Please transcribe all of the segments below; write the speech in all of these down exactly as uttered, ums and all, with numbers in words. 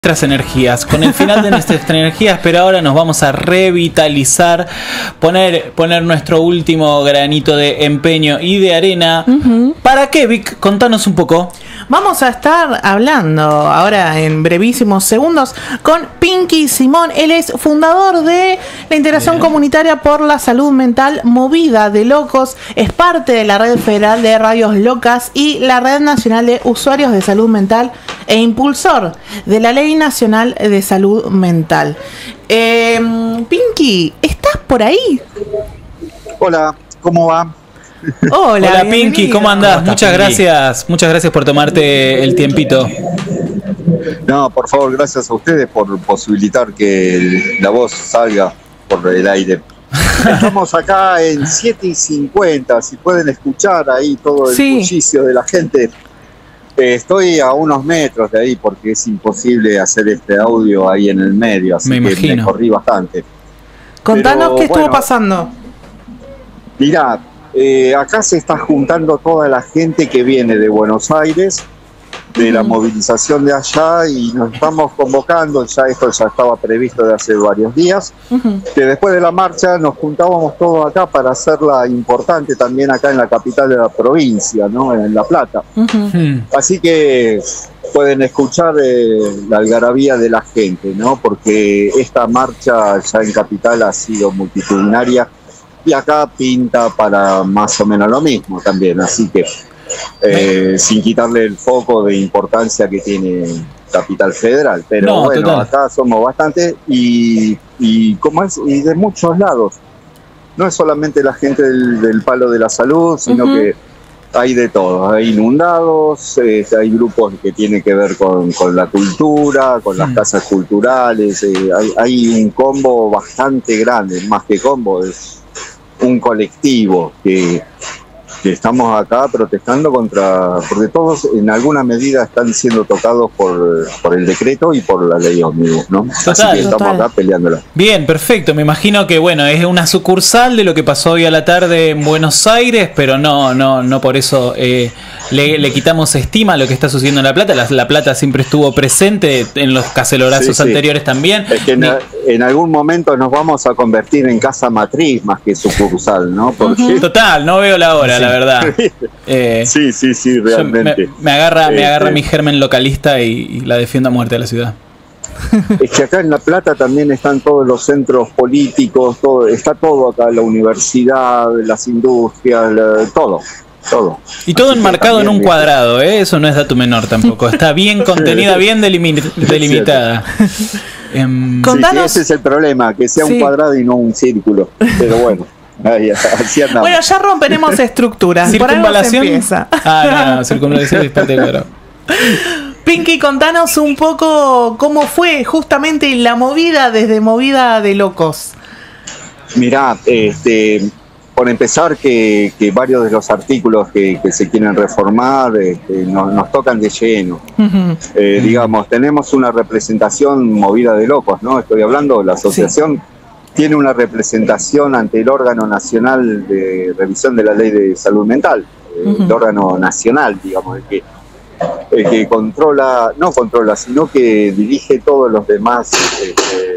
nuestras energías, con el final de nuestras energías, pero ahora nos vamos a revitalizar, poner, poner nuestro último granito de empeño y de arena. Uh-huh. ¿Para qué, Vic? Contanos un poco. Vamos a estar hablando ahora en brevísimos segundos con Pinky Simón. Él es fundador de la Integración Bien. Comunitaria por la Salud Mental Movida de Locos. Es parte de la Red Federal de Radios Locas y la Red Nacional de Usuarios de Salud Mental e impulsor de la Ley Nacional de Salud Mental. Eh, Pinky, ¿estás por ahí? Hola, ¿cómo va? Hola, Hola Pinky, ¿cómo andás? ¿Cómo muchas Pinky? gracias, muchas gracias por tomarte el tiempito. No, por favor, gracias a ustedes por posibilitar que la voz salga por el aire. Estamos acá en siete y cincuenta, si pueden escuchar ahí todo el sí. bullicio de la gente. Eh, estoy a unos metros de ahí porque es imposible hacer este audio ahí en el medio, así me que imagino. me corrí bastante. Contanos Pero, qué estuvo bueno, pasando. Mirá, Eh, acá se está juntando toda la gente que viene de Buenos Aires, de uh-huh. la movilización de allá, y nos estamos convocando, ya esto ya estaba previsto de hace varios días, uh-huh. que después de la marcha nos juntábamos todos acá para hacerla importante también acá en la capital de la provincia, ¿no? En La Plata. Uh-huh. Así que pueden escuchar eh, la algarabía de la gente, ¿no? Porque esta marcha ya en capital ha sido multitudinaria. Y acá pinta para más o menos lo mismo también, así que eh, sin quitarle el foco de importancia que tiene Capital Federal, pero no, bueno, total. acá somos bastantes y, y como es y de muchos lados, no es solamente la gente del, del palo de la salud, sino uh-huh. que hay de todo, hay inundados, eh, hay grupos que tienen que ver con, con la cultura, con las uh-huh. casas culturales, eh, hay, hay un combo bastante grande, más que combo, es un colectivo que, que estamos acá protestando contra, porque todos en alguna medida están siendo tocados por, por el decreto y por la ley ómnibus, ¿no? Total, Así que estamos total. acá peleándola. Bien, perfecto. Me imagino que bueno, es una sucursal de lo que pasó hoy a la tarde en Buenos Aires, pero no, no, no por eso eh, le, le quitamos estima a lo que está sucediendo en La Plata. La, la Plata siempre estuvo presente en los cacelorazos sí, sí. anteriores también. Es que en, a, en algún momento nos vamos a convertir en casa matriz más que sucursal, ¿no? Porque... Uh-huh. Total, no veo la hora, sí. la verdad. Eh, sí, sí, sí, realmente. Me, me agarra, me agarra este, mi germen localista y, y la defiendo a muerte de la ciudad. Es que acá en La Plata también están todos los centros políticos, todo, está todo acá, la universidad, las industrias, la, todo, todo. Y todo Así enmarcado en un bien, cuadrado, ¿eh? Eso no es dato menor tampoco. Está bien contenida, bien delimi- delimitada. um, sí, sí, ese es el problema, que sea sí. un cuadrado y no un círculo. Pero bueno. Ahí, así bueno, ya romperemos estructuras. ¿Circunvalación? Por algo se empieza. Ah, no, no, circunvalación es parte de claro. Pinky, contanos un poco cómo fue justamente la movida desde Movida de Locos. Mirá, este, por empezar que, que varios de los artículos que, que se quieren reformar este, nos, nos tocan de lleno. Uh-huh. Eh, digamos, tenemos una representación Movida de Locos, ¿no? Estoy hablando de la asociación. Sí. Tiene una representación ante el órgano nacional de revisión de la ley de salud mental, uh-huh. el órgano nacional, digamos, el que, el que controla, no controla, sino que dirige todos los demás este,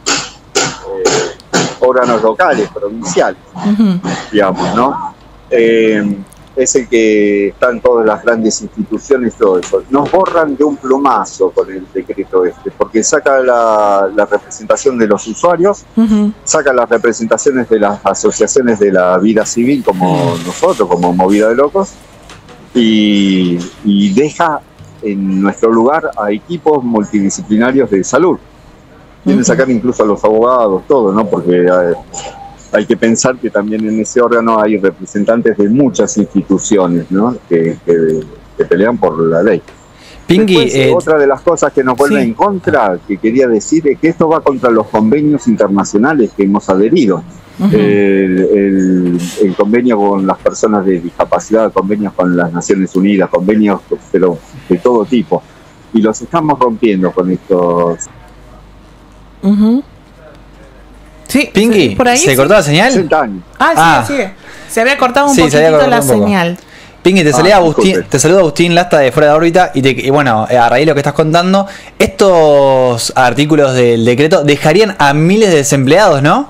eh, órganos locales, provinciales, uh-huh. digamos, ¿no? Eh, es el que están todas las grandes instituciones, todo eso. Nos borran de un plumazo con el decreto este, porque saca la, la representación de los usuarios, uh-huh. saca las representaciones de las asociaciones de la vida civil, como uh-huh. nosotros, como Movida de Locos, y, y deja en nuestro lugar a equipos multidisciplinarios de salud. Quieren uh-huh. sacar incluso a los abogados, todo, ¿no? Porque... Eh, hay que pensar que también en ese órgano hay representantes de muchas instituciones, ¿no? que, que, que pelean por la ley. Pinky, Después, eh, otra de las cosas que nos vuelve sí. en contra, que quería decir, es que esto va contra los convenios internacionales que hemos adherido. Uh-huh. el, el, el convenio con las personas de discapacidad, convenios con las Naciones Unidas, convenios pero de todo tipo. Y los estamos rompiendo con estos... Uh-huh. Sí, Pinky, por ahí ¿se sí. cortó la señal? sesenta años. Ah, sí, ah. sí. Se había cortado un sí, poquitito cortado la un poco. señal. Pinky, te saluda Ah, Agustín, disculpe. te saluda Agustín Lasta de Fuera de Órbita y, te- y bueno, a raíz de lo que estás contando, estos artículos del decreto dejarían a miles de desempleados, ¿no?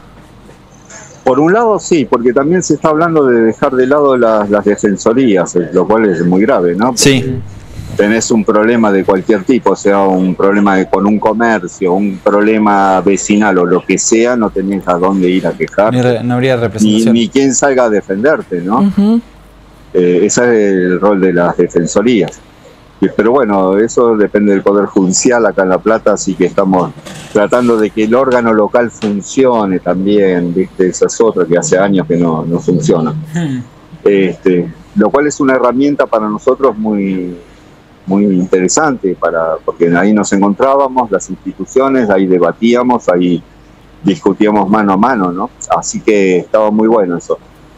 Por un lado sí, porque también se está hablando de dejar de lado las, las defensorías, eh, lo cual es muy grave, ¿no? Porque Sí. tenés un problema de cualquier tipo, sea un problema de- con un comercio, un problema vecinal o lo que sea, no tenés a dónde ir a quejar, No, re- no habría ni, representación. ni quién salga a defenderte, ¿no? Ujú. Eh, ese es el rol de las defensorías. Y- Pero bueno, eso depende del Poder Judicial acá en La Plata, así que estamos tratando de que el órgano local funcione también, ¿viste? Esa es otra que hace años que no, no funciona. Hmm. Este, lo cual es una herramienta para nosotros muy, muy interesante, para, porque ahí nos encontrábamos, las instituciones, ahí debatíamos, ahí discutíamos mano a mano, ¿no? Así que estaba muy bueno eso.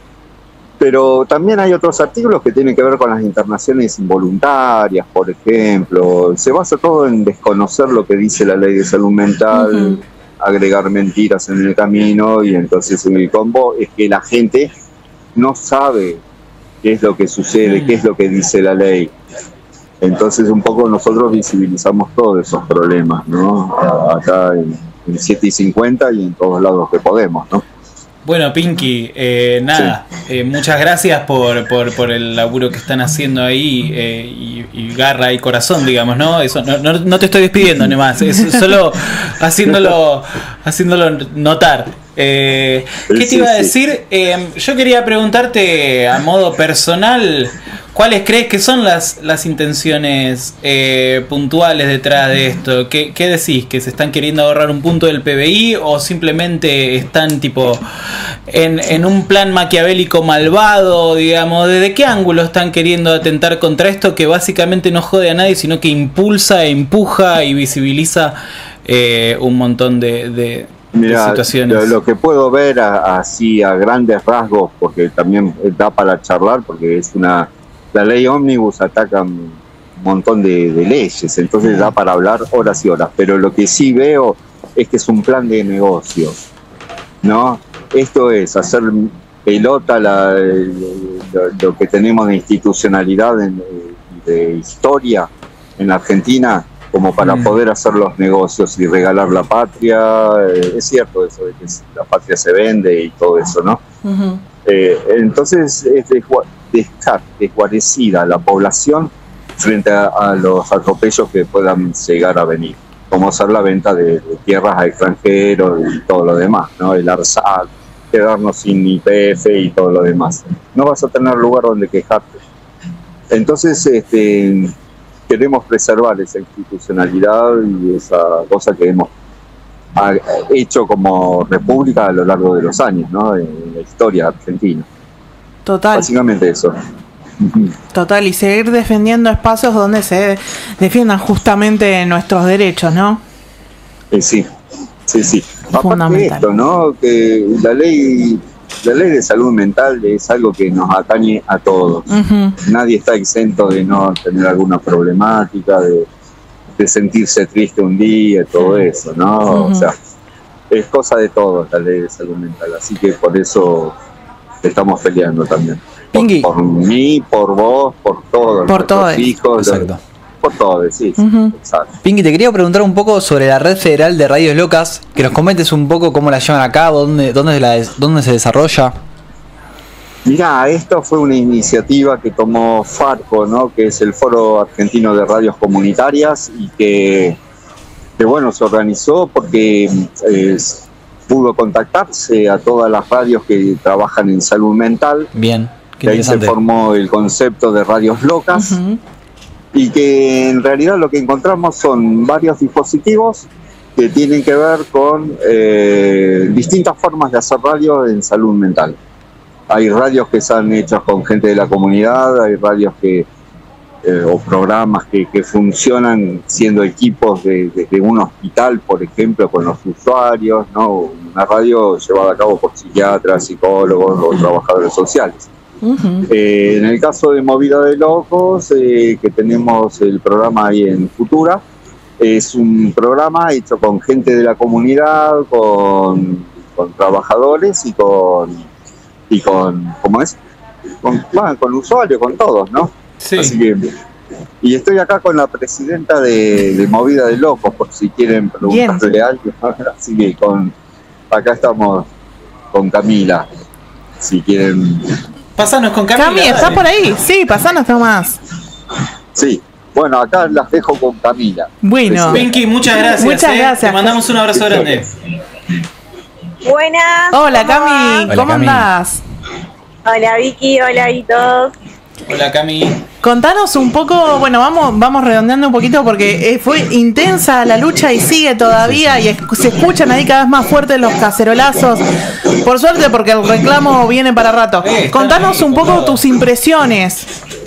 Pero también hay otros artículos que tienen que ver con las internaciones involuntarias, por ejemplo. Se basa todo en desconocer lo que dice la ley de salud mental, Ujú. agregar mentiras en el camino, y entonces el combo es que la gente no sabe qué es lo que sucede, qué es lo que dice la ley. Entonces un poco nosotros visibilizamos todos esos problemas, ¿no? Acá en, en siete y cincuenta y en todos lados que podemos, ¿no? Bueno, Pinky, eh, nada, eh, muchas gracias por, por, por el laburo que están haciendo ahí, eh, y, y garra y corazón, digamos, ¿no? Eso, no, no, no te estoy despidiendo ni más, es solo haciéndolo, haciéndolo notar. Eh, ¿Qué te Sí, iba a sí. decir? Eh, yo quería preguntarte a modo personal, ¿cuáles crees que son las, las intenciones eh, puntuales detrás de esto? ¿Qué, ¿Qué decís? ¿Que se están queriendo ahorrar un punto del P B I o simplemente están tipo en, en un plan maquiavélico malvado, digamos? ¿Desde qué ángulo están queriendo atentar contra esto que básicamente no jode a nadie, sino que impulsa, empuja y visibiliza eh, un montón de, de, de Mira, situaciones? lo, lo que puedo ver a- así a grandes rasgos, porque también da para charlar, porque es una... La ley ómnibus ataca un montón de, de leyes, entonces da para hablar horas y horas, pero lo que sí veo es que es un plan de negocios, ¿no? Esto es hacer pelota la, lo, lo que tenemos de institucionalidad, en- de historia en la Argentina, como para Mm. poder hacer los negocios y regalar la patria. Eh, es cierto eso de que la patria se vende y todo eso, ¿no? Ujú. Eh, entonces es desgua- dejar desguarecida la población frente a, a los atropellos que puedan llegar a venir, como hacer la venta de, de tierras a extranjeros y todo lo demás, ¿no? El ARSAT, quedarnos sin I P F y todo lo demás. No vas a tener lugar donde quejarte. Entonces, este, queremos preservar esa institucionalidad y esa cosa que hemos ha hecho como república a lo largo de los años, ¿no? En la historia argentina. Total. Básicamente eso. Total, y seguir defendiendo espacios donde se defiendan justamente nuestros derechos, ¿no? Eh, sí, sí, sí. Aparte de Fundamental. esto, ¿no? Que la ley, la ley de salud mental es algo que nos atañe a todos. Ujú. Nadie está exento de no tener alguna problemática, de, de sentirse triste un día, todo eso, ¿no? Ujú. O sea, es cosa de todos la ley de salud mental, así que por eso estamos peleando también. Pinky. Por, por mí, por vos, por todos, Por nuestros todos. hijos, Exacto. por todos, sí, sí, Ujú. exacto. Pinky, te quería preguntar un poco sobre la Red Federal de Radios Locas, que nos comentes un poco cómo la llevan a cabo, dónde, dónde, la, dónde se desarrolla. Mirá, esto fue una iniciativa que tomó Farco, ¿no? Que es el Foro Argentino de Radios Comunitarias, y que, que bueno, se organizó porque eh, pudo contactarse a todas las radios que trabajan en salud mental. Bien, qué Que ahí se interesante. formó el concepto de radios locas. Ujú. Y que en realidad lo que encontramos son varios dispositivos que tienen que ver con eh, distintas formas de hacer radio en salud mental. Hay radios que se han hecho con gente de la comunidad, hay radios que eh, o programas que, que funcionan siendo equipos de, de, de un hospital, por ejemplo, con los usuarios, ¿no? Una radio llevada a cabo por psiquiatras, psicólogos o trabajadores sociales. Ujú. Eh, en el caso de Movida de Locos, eh, que tenemos el programa ahí en Futura, es un programa hecho con gente de la comunidad, con, con trabajadores y con, y con, ¿cómo es? con, bueno, con usuarios, con todos, ¿no? Sí. Así que, y estoy acá con la presidenta de, de Movida de Locos, por si quieren preguntarle algo. Así que con, acá estamos con Camila, si quieren. Pásanos con Camila. Cami, ¿está dale. por ahí? Sí, pasanos nomás. Sí, bueno, acá las dejo con Camila. Bueno. Pinky, muchas gracias. Muchas eh. gracias. Te mandamos un abrazo grande. Buenas. Hola, ¿cómo Cami, va? ¿cómo Hola, Cami. andás? Hola Vicky, hola y todos. Hola, Cami. Contanos un poco, bueno, vamos vamos redondeando un poquito porque eh, fue intensa la lucha y sigue todavía y es- se escuchan ahí cada vez más fuertes los cacerolazos. Por suerte, porque el reclamo viene para rato. Eh, están Contanos ahí un poco con todo. tus impresiones.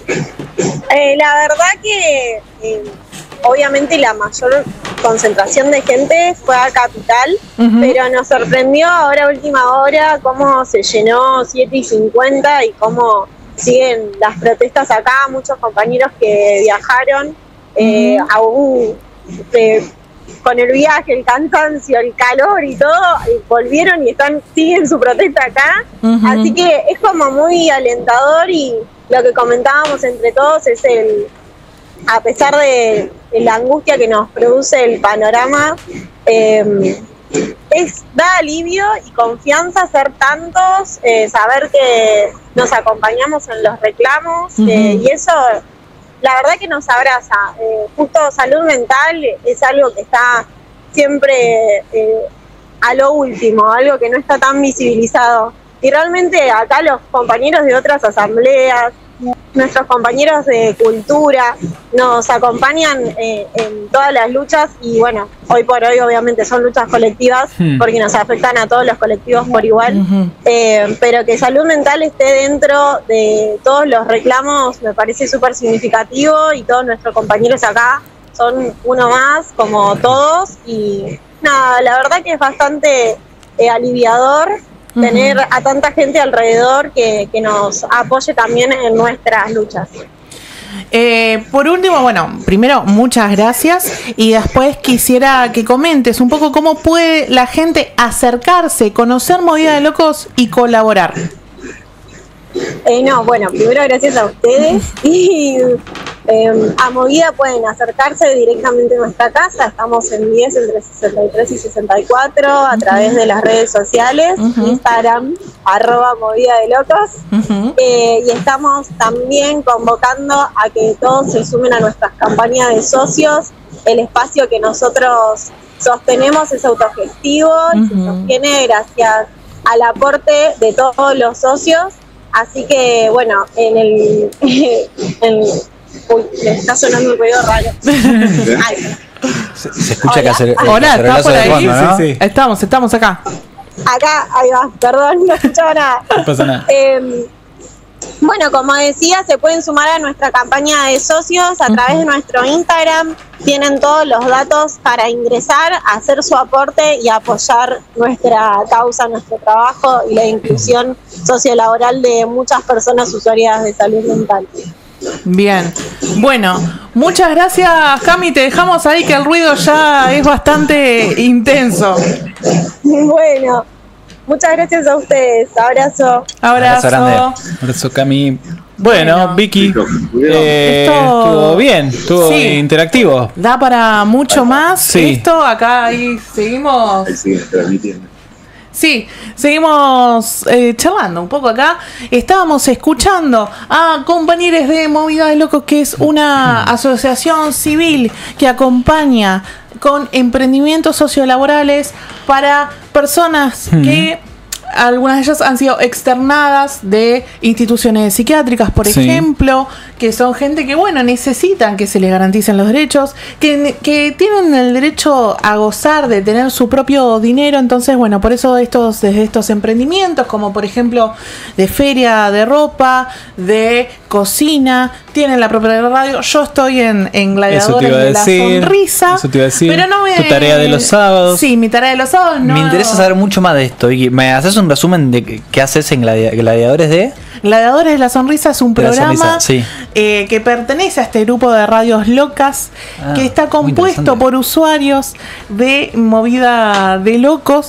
Eh, la verdad que eh, obviamente la mayor concentración de gente fue a Capital, Ujú. pero nos sorprendió ahora a última hora cómo se llenó siete y cincuenta y cómo siguen las protestas acá. Muchos compañeros que viajaron eh, aún eh, con el viaje, el cansancio, el calor y todo, eh, volvieron y están siguen su protesta acá. Ujú. Así que es como muy alentador y lo que comentábamos entre todos es el, a pesar de, de la angustia que nos produce el panorama, eh, es da alivio y confianza ser tantos, eh, saber que nos acompañamos en los reclamos, Ujú. eh, y eso la verdad que nos abraza. Eh, justo salud mental es algo que está siempre eh, a lo último, algo que no está tan visibilizado. Y realmente acá los compañeros de otras asambleas, nuestros compañeros de cultura, nos acompañan eh, en todas las luchas y bueno, hoy por hoy obviamente son luchas colectivas Hmm. porque nos afectan a todos los colectivos por igual. Ujú. Eh, pero que salud mental esté dentro de todos los reclamos me parece súper significativo y todos nuestros compañeros acá son uno más, como todos, y nada, la verdad que es bastante eh, aliviador tener a tanta gente alrededor que, que nos apoye también en nuestras luchas. Eh, por último, bueno, primero muchas gracias y después quisiera que comentes un poco cómo puede la gente acercarse, conocer Movida de Locos y colaborar. Eh, no, bueno, primero gracias a ustedes y eh, a Movida pueden acercarse directamente a nuestra casa, estamos en diez entre sesenta y tres y sesenta y cuatro a través de las redes sociales, Ujú. Instagram, arroba Movida de Locos, Ujú. eh, y estamos también convocando a que todos se sumen a nuestras campañas de socios. El espacio que nosotros sostenemos es autogestivo y se Ujú. sostiene gracias al aporte de todos los socios. Así que, bueno, en el... en- uy, me está sonando un ruido raro. Ay, Se, se escucha Hola. que hace el Hola, ¿estás cacerolazo por de ahí? fondo, ¿no? Sí, sí. Estamos, estamos acá. acá, ahí va, perdón, no escuchaba nada. No pasa nada. Eh, bueno, como decía, se pueden sumar a nuestra campaña de socios a través de nuestro Instagram. Tienen todos los datos para ingresar, hacer su aporte y apoyar nuestra causa, nuestro trabajo y la inclusión sociolaboral de muchas personas usuarias de salud mental. Bien. Bueno, muchas gracias, Cami. Te dejamos ahí que el ruido ya es bastante intenso. Bueno, muchas gracias a ustedes. Abrazo. Abrazo. Abrazo grande. Abrazo, Cami. Bueno, Bueno. Vicky. eh, Esto- Estuvo bien, estuvo Sí. interactivo. Da para mucho más. Sí. Esto acá ahí seguimos. Ahí siguen transmitiendo. Sí, seguimos eh, charlando un poco acá. Estábamos escuchando a compañeros de Movida de Locos, que es una asociación civil que acompaña con emprendimientos sociolaborales para personas que algunas de ellas han sido externadas de instituciones psiquiátricas, por Sí. ejemplo, que son gente que, bueno, necesitan que se les garanticen los derechos, que, que tienen el derecho a gozar de tener su propio dinero. Entonces, bueno, por eso estos, desde estos emprendimientos, como por ejemplo de feria de ropa, de cocina, tienen la propia radio. Yo estoy en, en Eso Gladiadores te iba a de decir, la Sonrisa. eso te iba a decir. Pero no me... Tu tarea de los sábados. Sí, mi tarea de los sábados no. Me interesa saber mucho más de esto, Vicky. ¿Me haces un resumen de qué- qué haces en Gladia- Gladiadores de? Gladiadores de la Sonrisa es un De la programa Sonrisa, sí. eh, que pertenece a este grupo de radios locas, Ah, que está muy compuesto interesante. por usuarios de Movida de Locos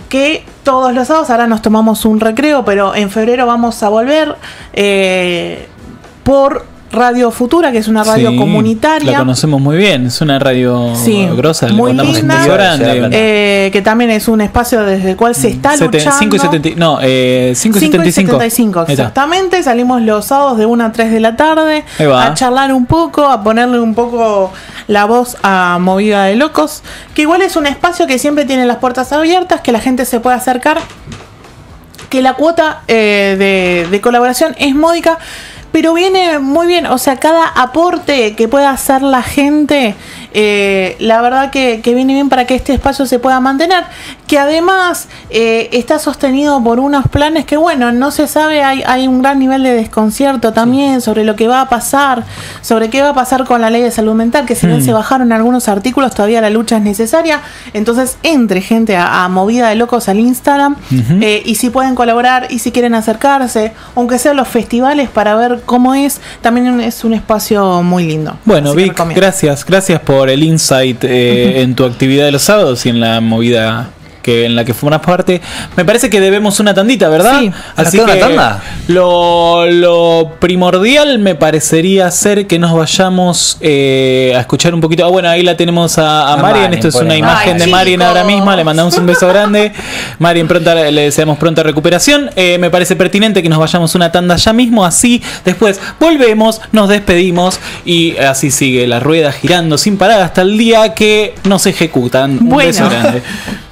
que todos los sábados, ahora nos tomamos un recreo, pero en febrero vamos a volver eh, por Radio Futura, que es una radio Sí, comunitaria. La conocemos muy bien, es una radio Sí, grosa, le muy contamos linda, un beso grande. eh, que también es un espacio desde el cual se está Sete- luchando. cinco y setenta, no, eh, cinco y setenta y cinco. cinco y setenta y cinco, Ahí está. exactamente. Salimos los sábados de una a tres de la tarde Ahí va. a charlar un poco, a ponerle un poco la voz a Movida de Locos, que igual es un espacio que siempre tiene las puertas abiertas, que la gente se puede acercar, que la cuota eh, de, de colaboración es módica, pero viene muy bien. O sea, cada aporte que pueda hacer la gente, eh, la verdad que, que viene bien para que este espacio se pueda mantener, que además eh, está sostenido por unos planes que, bueno, no se sabe, hay, hay un gran nivel de desconcierto también sobre lo que va a pasar, sobre qué va a pasar con la ley de salud mental, que si bien Mm. se bajaron algunos artículos, todavía la lucha es necesaria. Entonces, entre gente a, a Movida de Locos al Instagram, Ujú. eh, y si pueden colaborar y si quieren acercarse, aunque sean los festivales, para ver cómo es, también es un espacio muy lindo. Bueno, Así que Vic, recomiendo. gracias, gracias por el insight eh, en tu actividad de los sábados y en la movida que en la que formas parte. Me parece que debemos una tandita, ¿verdad? Sí. Así ¿Nos queda que una tanda? Lo, lo primordial me parecería ser que nos vayamos eh, a escuchar un poquito. Ah, bueno, ahí la tenemos a, a A Marian. Marian, Esto es por una ahí. imagen Ay, de Marian ahora chicos. misma. Le mandamos un beso grande. Marian, pronta, le deseamos pronta recuperación. Eh, me parece pertinente que nos vayamos una tanda ya mismo. Así después volvemos, nos despedimos y así sigue la rueda girando sin parar hasta el día que nos ejecutan. Un Bueno. beso grande.